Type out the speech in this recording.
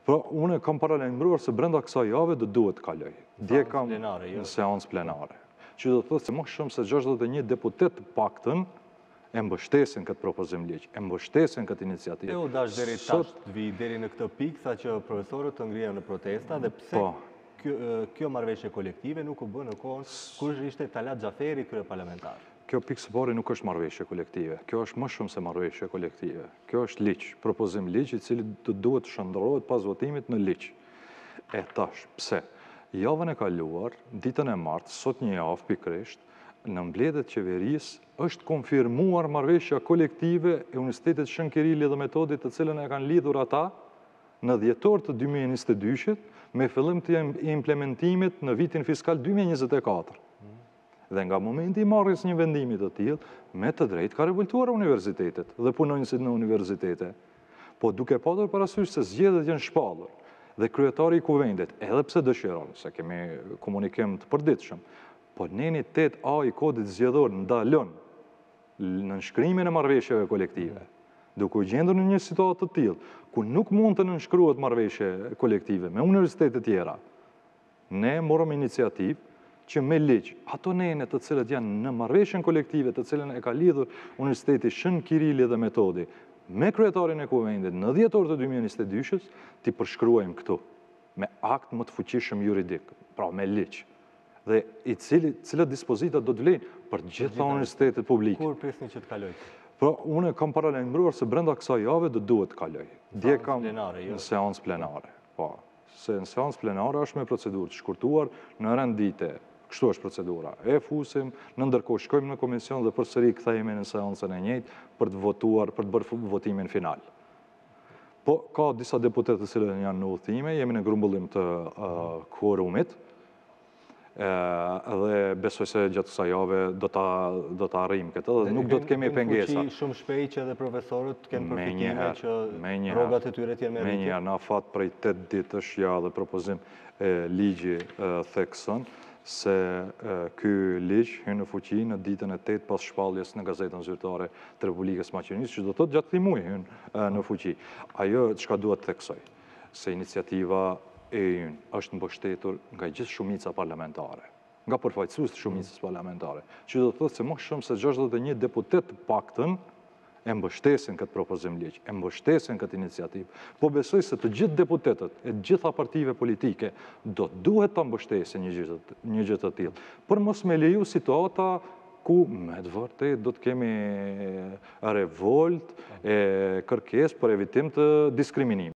Pra, unë kam paralajmëruar se brenda kësaj jave do duhet të kaloj. Dje kam në seancë plenare. Që do të thotë se më shumë se 61 deputet të paktën e mbështesin këtë propozim ligj, e mbështesin këtë iniciativë. E u dash deri tash të vi deri në këtë pikë, sa që profesorët të ngrihen në protesta, dhe pse kjo marrëveshje kolektive nuk u bë në kohën kur ishte Talat Xhaferi kryeparlamentar? Kjo pikë së pari nuk është marrëveshje kolektive. Kjo është më shumë se marrëveshje kolektive. Kjo është ligj, propozim ligj i cili duhet të shndërrohet pas votimit në ligj. E tash, pse? Javën e kaluar, ditën e martë, sot një javë pikërisht, në mbledhjet qeverisë është konfirmuar marrëveshja kolektive e Universitetit Shën Kirili dhe Metodit, të cilën e kanë lidhur ata në dhjetor të 2022-shit me fillim të implementimit në vitin fiskal 2024. Dhe nga momenti i marrjes një vendimi të tillë, me të drejtë ka revoltuar universitetet dhe punonjësit në universitete. Po duke patur parasysh se zgjedhjet janë shpallur dhe kryetari i kuvendit, edhe pse dëshiron, se kemi komunikim të përditshëm, po neni 8A i kodit zgjedhor ndalon në nënshkrimin e marrëveshjeve kolektive, duke u gjendur në një situatë të tillë, ku nuk mund të nënshkruhet marrëveshje kolektive me universitete tjera, ne morëm iniciativë që me ligj, ato nene të cilët janë në marrëveshjen kolektive të cilën e ka lidhur Universiteti Shën Kirili dhe Metodi me kryetarin e kuvendit në dhjetor të 2022-shit, t'i përshkruajmë këtu, me akt më të fuqishëm juridik, pra me ligj, dhe i cilët dispozita do të vlejnë për gjitha universitetet publike. Kur prisni që të kaloj? Pra, unë kam paralajmëruar se brenda kësaj jave do duhet të kaloj. Dje kam në seancë plenare. Po, se në seancë plenare është me procedurë të shkurtuar në rend dite. Kështu është procedura. E fusim, në ndërkohë shkojmë në komision dhe përsëri kthehemi në seancën e njëjtë për të votuar, për të bërë votimin final. Po, ka disa deputet të cilët janë në udhëtime, jemi në grumbullim të kvorumit, dhe besoj se gjatë kësaj jave do ta arrijmë këtë dhe nuk do të kemi pengesa. Fuqi shumë shpejt që edhe profesorët kenë përfitime që rrogat e tyre të jenë me rritje. Menjëherë, na fat prej 8 ditësh ja dhe propozim ligji thekson se ky ligj hyn në fuqi në ditën e 8 pas shpalljes në Gazetën Zyrtare të Republikës Maqedonisë, që do të thotë gjatë këtij muaji hyn në fuqi. Ajo çka duhet të theksoj, se iniciativa e ynë është mbështetur nga gjithë shumica parlamentare, nga përfaqësuesit të shumicës parlamentare, që do të thotë se më shumë se 61 deputet të paktën e mbështesin këtë propozim ligj, e mbështesin këtë iniciativë. Po besoj se të gjithë deputetët e gjitha partive politike do duhet ta mbështesin një gjë të tillë, për mos me leju situata ku me të vërtetë do të kemi revolt e kërkesë për evitim të diskriminimit.